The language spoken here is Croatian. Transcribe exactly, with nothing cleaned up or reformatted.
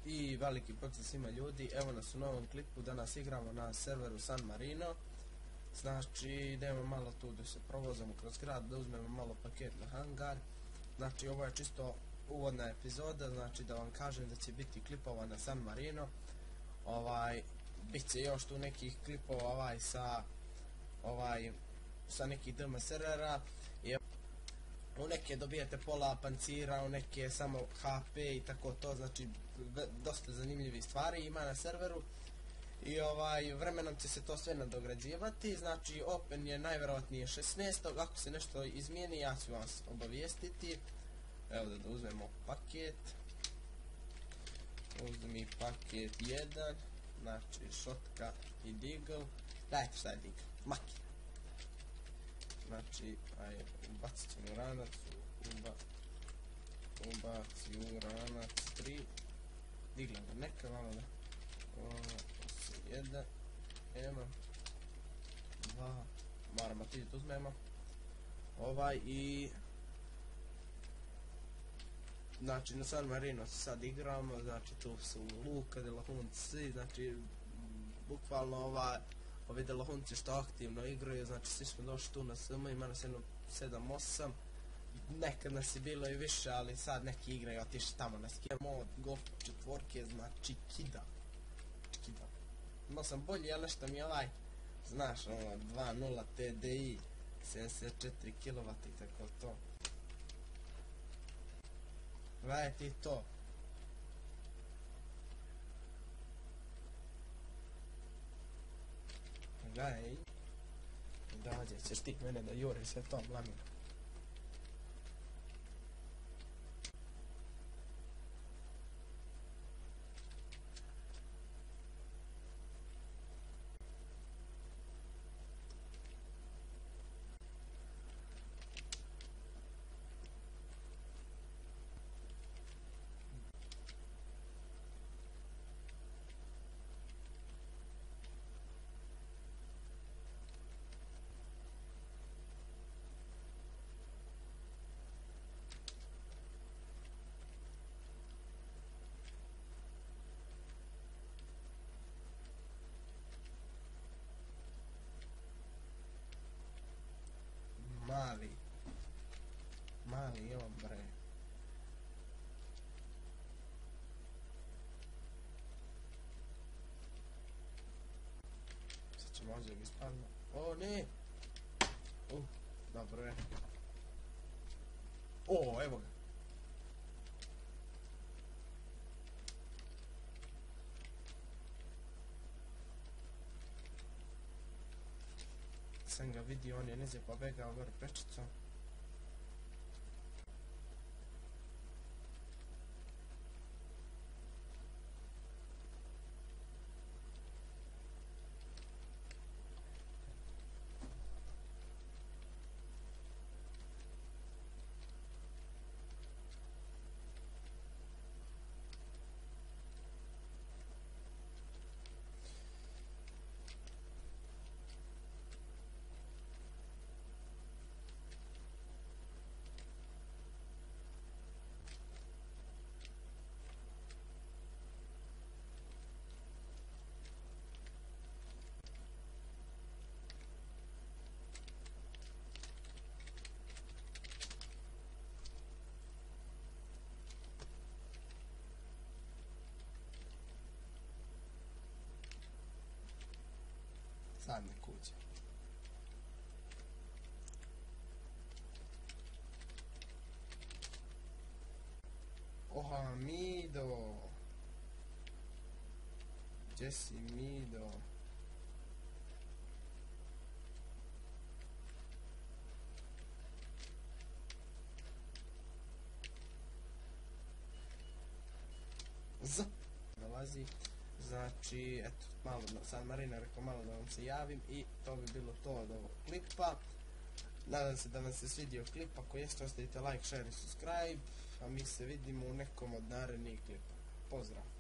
I veliki pozdrav svima ljudi, evo nas u novom klipu, danas igramo na serveru San Marino. Znači idemo malo tu da se provozamo kroz grad, da uzmemo malo paket na hangar. Znači ovo je čisto uvodna epizoda, znači da vam kažem da će biti klipova na San Marino. Ovaj, bit će još tu nekih klipova ovaj sa ovaj sa nekih D M servera. U neke dobijete pola pancira, u neke samo H P i tako to, znači dosta zanimljivih stvari ima na serveru. I ovaj, vremenom će se to sve nadograđivati, znači open je najvjerojatnije šesnaestog ako se nešto izmijeni ja ću vas obavijestiti. Evo da, da uzmemo paket. Uzmi paket jedan, znači šotka i digl. Dajte šta je digl, makina. Znači, aj, ubacit ćemo ranac, uba, ubaci u ranac tri, digla ga neka, malo da, jedan, evo, dva, moramo ti da uzmemo, ovaj i, znači na San Marino se sad igramo, znači tu su Luka, Delahunci, znači, bukvalno ova, ovi Delahunci što aktivno igraju, znači svi smo došli tu na S M, ima nas jedno sedam osam, nekad nas je bilo i više, ali sad neki igraju otišli tamo na skill mod, golf četvorke, znači kida, kida. Imao sam bolji, ali nešto mi je ovaj, znaš, ono, dva nula T D I, sedamdeset četiri kilovata i tako to. Gledaj ti to. Gledaj, dođe, ćeš ti mene da juri sve to lamina. Mali, mali on bre. Sad ćemo ovdje ga ispadno. O ne! Uh, dobro je. O, evo ga. Sam ga vidio, on je nize pobegao gore prečicom. Sad ne kuće. Oha, Mido. Gdje si, Mido? Z. Nalazi. Znači, eto, malo na San Marino, rekao malo da vam se javim i to bi bilo to od ovog klipa. Nadam se da vam se svidio klip, ako jeste ostavite like, share i subscribe, a mi se vidimo u nekom od narednih klipa. Pozdrav!